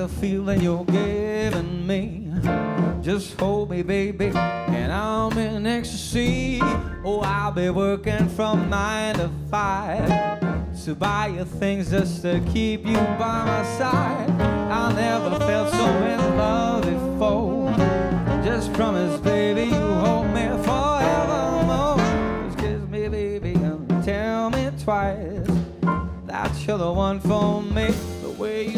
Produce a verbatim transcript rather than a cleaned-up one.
the feeling you're giving me. Just hold me, baby, and I'm in ecstasy. Oh, I'll be working from nine to five to buy you things just to keep you by my side. I never felt so in love before. Just promise, baby, you hold me forevermore. Just kiss me, baby, and tell me twice that you're the one for me. The way